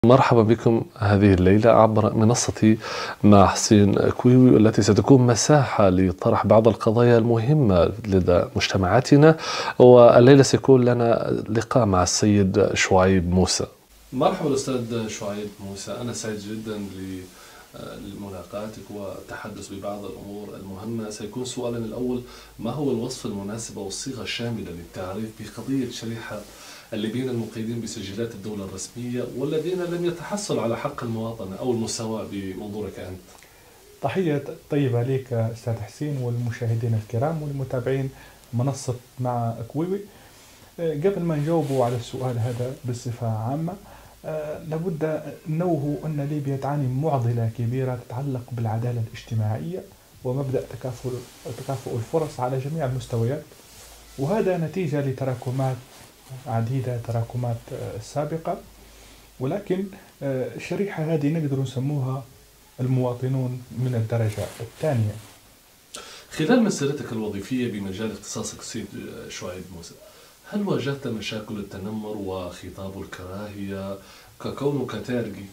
مرحبا بكم هذه الليلة عبر منصتي مع حسين كويوي، التي ستكون مساحة لطرح بعض القضايا المهمة لدى مجتمعاتنا. والليلة سيكون لنا لقاء مع السيد شعيب موسى. مرحبا أستاذ شعيب موسى، أنا سعيد جدا لملاقاتك والتحدث ببعض الأمور المهمة. سيكون سؤالنا الأول: ما هو الوصف المناسب والصيغة الشاملة للتعريف بقضية شريحة الليبيين المقيدين بسجلات الدولة الرسمية والذين لم يتحصلوا على حق المواطنة أو المساواة بمنظورك أنت؟ تحية طيبة لك أستاذ حسين والمشاهدين الكرام والمتابعين منصة مع كويوي. قبل ما نجاوبوا على السؤال هذا بصفة عامة، لابد نوه أن ليبيا تعاني من معضلة كبيرة تتعلق بالعدالة الاجتماعية ومبدأ تكافؤ الفرص على جميع المستويات، وهذا نتيجة لتراكمات عديدة، تراكمات سابقة. ولكن الشريحة هذه نقدر نسموها المواطنون من الدرجة الثانية. خلال مسيرتك الوظيفية بمجال اختصاصك سيد شعيب موسى، هل واجهت مشاكل التنمر وخطاب الكراهية ككونك تارجي؟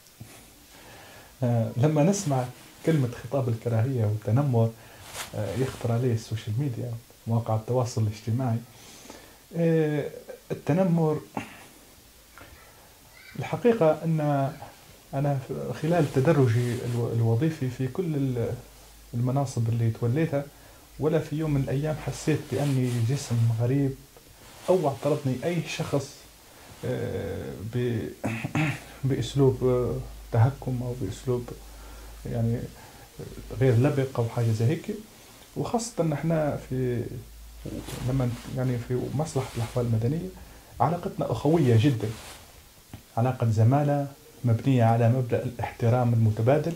لما نسمع كلمة خطاب الكراهية والتنمر يخطر عليه السوشيال ميديا، مواقع التواصل الاجتماعي. التنمر، الحقيقة أن أنا خلال تدرجي الوظيفي في كل المناصب اللي توليتها، ولا في يوم من الأيام حسيت بأني جسم غريب أو اعترضني أي شخص بأسلوب تهكم أو بأسلوب يعني غير لبق أو حاجة زي هيك. وخاصة أن احنا لما في مصلحة الأحوال المدنية علاقتنا أخوية جدا، علاقة زمالة مبنية على مبدأ الاحترام المتبادل،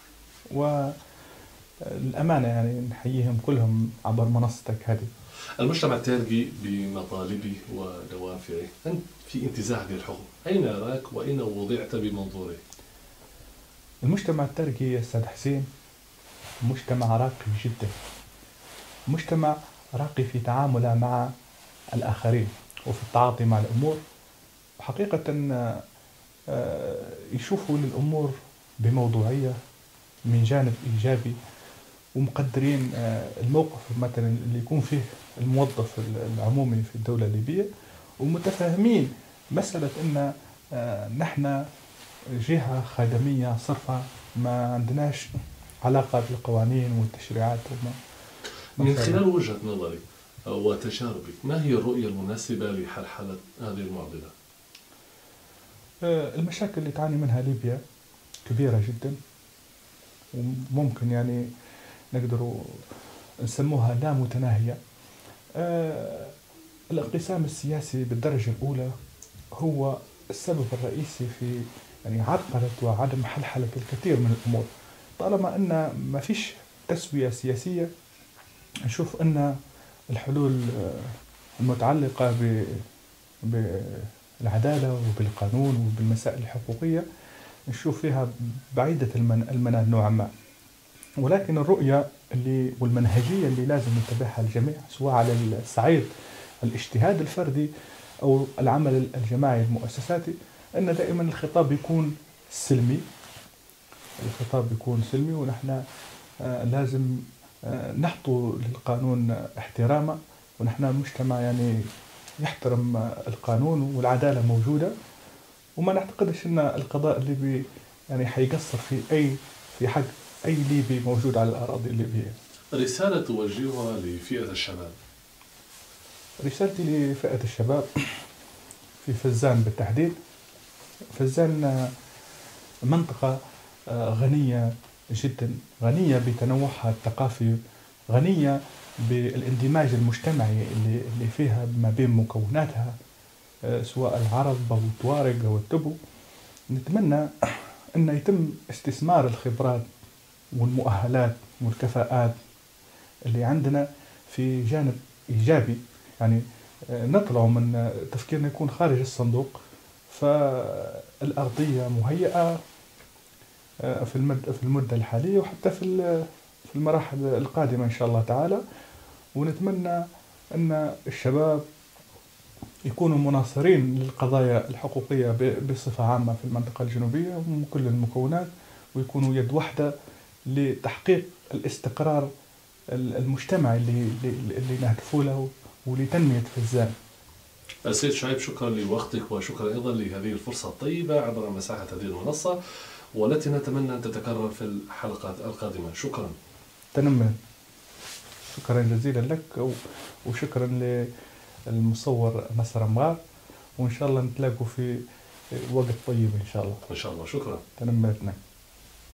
والأمانة نحييهم كلهم عبر منصتك هذه. المجتمع التارجي بمطالبه ودوافعه، أنت في انتزاع للحقوق، أين أراك وأين وضعت بمنظورك؟ المجتمع التارجي يا أستاذ حسين مجتمع راقي جدا، مجتمع راقي في تعامله مع الآخرين وفي التعاطي مع الأمور. حقيقة يشوفوا للأمور بموضوعية من جانب إيجابي، ومقدرين الموقف مثلا اللي يكون فيه الموظف العمومي في الدولة الليبية، ومتفاهمين مسألة أن نحن جهة خدمية صرفة، ما عندناش علاقة بالقوانين والتشريعات. من خلال وجهة نظرك وتجاربك، ما هي الرؤية المناسبة لحلحلة هذه المعضلة؟ المشاكل اللي تعاني منها ليبيا كبيرة جدا، وممكن نقدر نسموها لا متناهية. الانقسام السياسي بالدرجة الأولى هو السبب الرئيسي في عرقلة وعدم حلحلة الكثير من الأمور. طالما أن ما فيش تسوية سياسية، نشوف أن الحلول المتعلقة بالعدالة وبالقانون وبالمسائل الحقوقية نشوف فيها بعيدة المنال نوعا ما. ولكن الرؤية والمنهجية اللي لازم يتبعها الجميع، سواء على الصعيد الاجتهاد الفردي أو العمل الجماعي المؤسساتي، أن دائما الخطاب يكون سلمي. ونحن لازم نحطوا للقانون احترامه، ونحن مجتمع يحترم القانون والعدالة موجودة، وما نعتقدش أن القضاء الليبي حيقصر في حق أي ليبي موجود على الأراضي الليبية. رسالة توجهها لفئة الشباب؟ رسالتي لفئة الشباب في فزان بالتحديد. فزان منطقة غنية جدا، غنية بتنوعها الثقافي، غنية بالاندماج المجتمعي اللي فيها ما بين مكوناتها، سواء العرب أو التوارق أو التبو. نتمنى أن يتم استثمار الخبرات والمؤهلات والكفاءات اللي عندنا في جانب إيجابي، نطلع من تفكيرنا يكون خارج الصندوق. فالأرضية مهيئة في المدة الحالية وحتى في المراحل القادمة إن شاء الله تعالى. ونتمنى أن الشباب يكونوا مناصرين للقضايا الحقوقية بصفة عامة في المنطقة الجنوبية من كل المكونات، ويكونوا يد واحدة لتحقيق الاستقرار المجتمعي اللي نهدفوا له ولتنمية غزان. السيد شعيب، شكرا لوقتك وشكرا أيضا لهذه الفرصة الطيبة عبر مساحة هذه المنصة، والتي نتمنى أن تتكرر في الحلقات القادمة. شكرا. تنمي. شكرا جزيلا لك، وشكرا للمصور نصر مغار، وإن شاء الله نتلاقوا في وقت طيب إن شاء الله. إن شاء الله. شكرا. تنميتنا.